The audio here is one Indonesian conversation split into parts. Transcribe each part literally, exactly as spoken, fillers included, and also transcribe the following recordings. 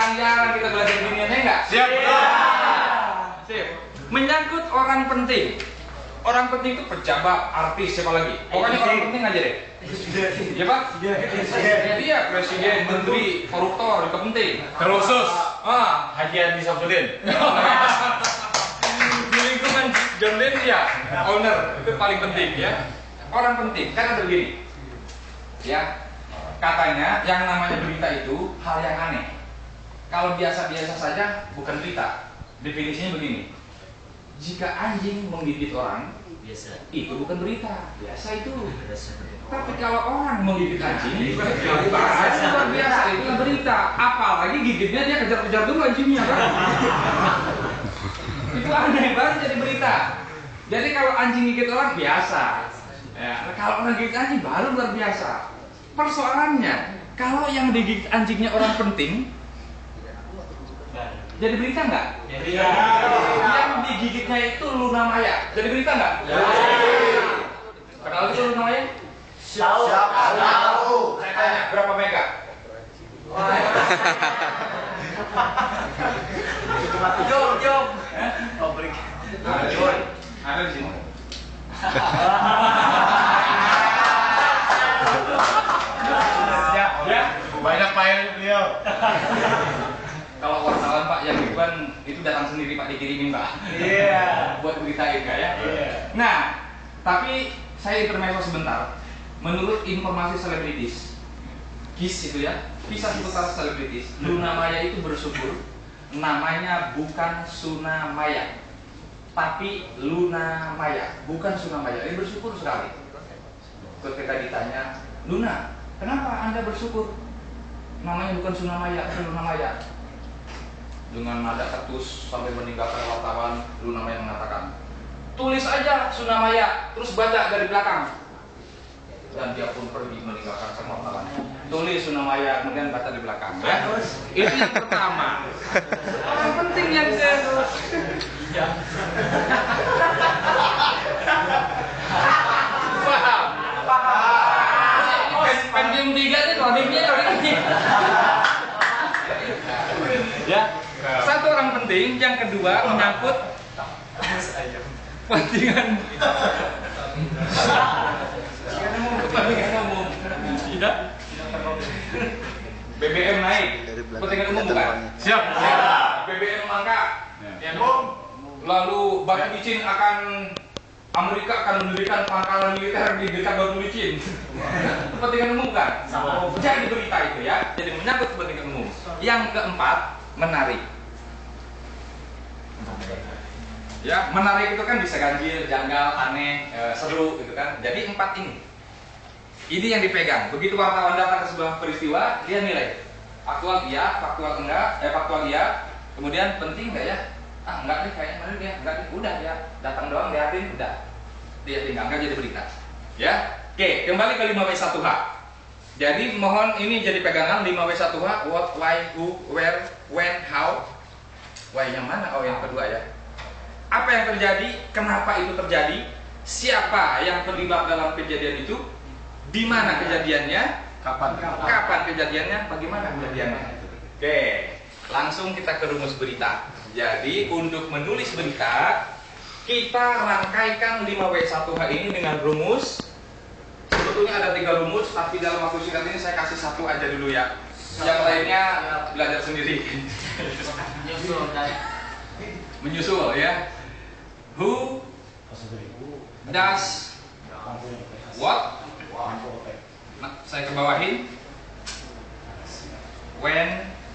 Jarang-jarang kita belajar giniannya enggak? Siap. Sip. Menyangkut orang penting. Orang penting itu pejabat, artis, siapa lagi? Pokoknya orang penting aja deh. Iya Pak? Iya, presiden, menteri, koruptor, itu penting. Terusus. Ah, Haji Andi Samsudin. di lingkungan John Lynn ya, owner itu paling penting ya. Orang penting, kan ada begini. Ya, katanya yang namanya berita itu hal yang aneh. Kalau biasa-biasa saja bukan berita. Definisinya begini. Jika anjing menggigit orang, biasa itu bukan berita, biasa itu. biasa Tapi kalau orang menggigit anjing, itu luar biasa, itu berita. Apalagi gigitnya dia kejar-kejar dulu anjingnya kan? Itu aneh banget jadi berita. Jadi kalau anjing gigit orang biasa, ya. Kalau orang gigit anjing baru luar biasa. Persoalannya, kalau yang digigit anjingnya orang penting, jadi berita nggak? ya. Yang digigitnya itu Luna Maya. Jadi berita nggak? Ya. Kenal itu Luna Maya? Tahu. Tahu. Saya tanya berapa mega? Jom, jom. Pabrik. Ada Joy. Ada di sini. Ya. Ya. Banyak file beliau. Kalau wartawan Pak yang ribuan itu datang sendiri Pak, dikirimin Pak. Iya. Yeah. Buat beritain enggak ya? Iya. Yeah. Nah, tapi saya intermezzo sebentar. Menurut informasi selebritis, KIS itu ya, kisah seputar selebritis, Luna Maya itu bersyukur namanya bukan Suna Maya, tapi Luna Maya, bukan Suna Maya. Ini bersyukur sekali. Ketika ditanya, Luna, kenapa Anda bersyukur? Namanya bukan Suna Maya, tapi Luna Maya. Dengan nada ketus sampai meninggalkan wartawan, Luna Maya mengatakan, tulis aja Suna Maya, terus baca dari belakang. Dan dia pun pergi meninggalkan sang wartawan. Tulis Suna Maya, kemudian baca di belakang. Ya? Itu yang pertama. Orang penting yang saya paham. Paham. Pensiun tiga itu kodingnya kodingnya. Ya. Satu orang penting, yang kedua menyangkut kepentingan kepentingan umum. Ya. B B M naik, kepentingan umum bukan? Siap. B B M angka. Ya. Lalu batu licin akan Amerika akan mendirikan pangkalan militer di dekat batu licin. Kepentingan umum kan? Jadi berita itu ya. Jadi menyangkut kepentingan umum. Yang keempat, menarik. Ya, menarik itu kan bisa ganjil, janggal, aneh, e, seru gitu kan. Jadi empat ini. Ini yang dipegang. Begitu wartawan datang ke sebuah peristiwa, dia nilai. Faktual iya, faktual enggak, eh faktual iya. Kemudian penting enggak ya? Ah, enggak deh kayaknya menarik ya, enggak deh. Udah ya, datang doang liatin udah. Dia tinggal enggak jadi berita. Ya. Oke, kembali ke lima W satu H. Jadi mohon ini jadi pegangan lima W satu H, what, why, who, where, when, how. Why yang mana? Oh, yang kedua ya. Apa yang terjadi? Kenapa itu terjadi? Siapa yang terlibat dalam kejadian itu? Di mana kejadiannya? Kapan? Kapan kejadiannya? Bagaimana kejadiannya? Oke, langsung kita ke rumus berita. Jadi untuk menulis berita, kita rangkaikan lima W satu H ini dengan rumus. Sebetulnya ada tiga rumus, tapi dalam waktu singkat ini saya kasih satu aja dulu ya. Yang lainnya belajar sendiri. Menyusul ya. Who does what? Nah, saya ke bawahin. When,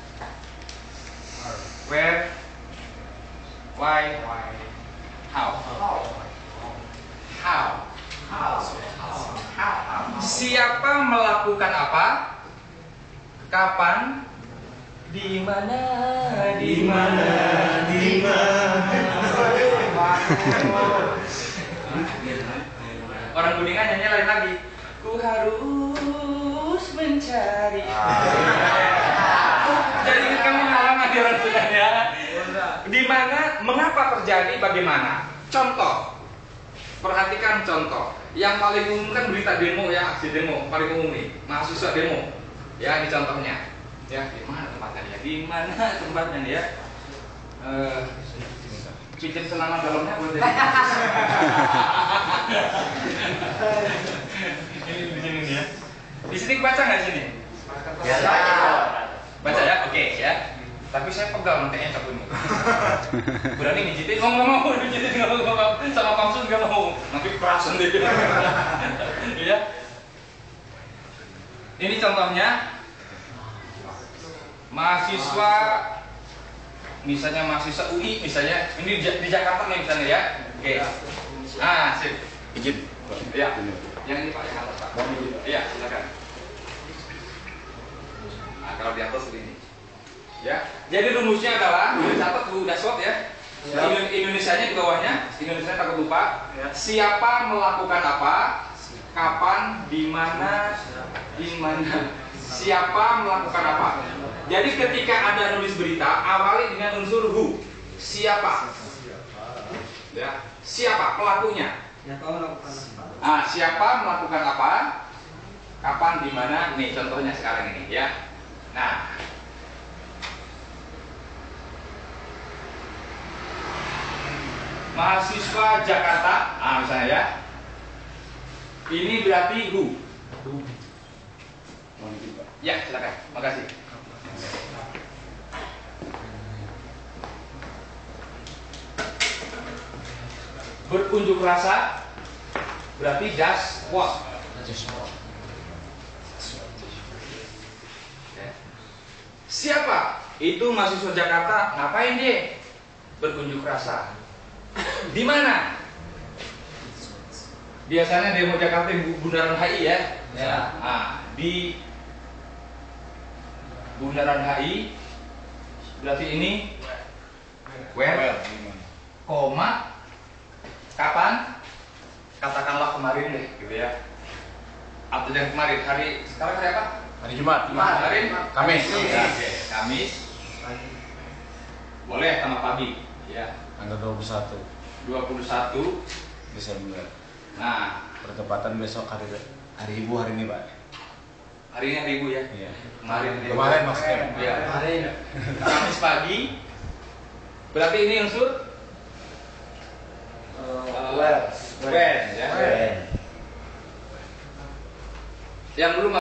where, why, how. How. Siapa melakukan apa? Kapan? Di mana? Di mana? Di mana? Orang Kuningan nyanyi lain lagi. Ku harus mencari. Jadi kamu halaman di orang Kuningan ya. Di mana? Mengapa terjadi? Bagaimana? Contoh. Perhatikan contoh. Yang paling umum kan berita demo ya, aksi demo paling umum nih. Mahasiswa demo. Ya, ini contohnya. Ya, di mana tempatnya ya? Di mana tempatnya ya? Eh, pinjam celana dalamnya boleh jadi. Ini di sini nih ya. Di sini baca nggak sini? Ya. Baca ya, oke ya. Tapi saya pegal mantenya cabut nih. Berani mijitin, mau nggak mau mijitin nggak mau, mau sama Kamsun nggak mau. Nanti keras sendiri. Ya. Ini contohnya mahasiswa, misalnya mahasiswa U I, misalnya ini di, di Jakarta nih misalnya ya. Oke. Ah, sip. Izin. Ya. Yang ini Pak, yang atas Pak. Iya, silakan. Nah, kalau di atas begini. Ya. Jadi rumusnya adalah, udah catat Bu, udah swot ya. Indonesia-nya di bawahnya, Indonesia takut lupa. Siapa melakukan apa? Kapan, di mana, di mana, siapa melakukan apa. Jadi ketika ada nulis berita, awali dengan unsur who, siapa, ya, siapa pelakunya. Ah, siapa melakukan apa, kapan, di mana. Nih contohnya sekarang ini ya. Nah, mahasiswa Jakarta, ah misalnya ya. Ini berarti who. Ya, silakan. Makasih. Berunjuk rasa berarti does what. Siapa? Itu mahasiswa Jakarta. Ngapain dia? Berunjuk rasa. Di mana? Biasanya demo Jakarta di Bundaran H I ya. Ya. Nah, di Bundaran H I berarti ini where, koma, kapan? Katakanlah kemarin deh, gitu ya. Atau yang kemarin, hari sekarang hari apa? Hari Jumat. Kemarin Kamis. Ya, oke. Kamis. Boleh sama pagi, ya. Tanggal dua puluh satu dua puluh satu Desember. Nah, Bertepatan besok hari hari Ibu hari ini, Pak. hari ini hari Ibu ya. Iya. Kemarin. Kemarin maksudnya. Ya. Kemarin. Kamis pagi. Berarti ini unsur Uh, where? when ya. When? Yang belum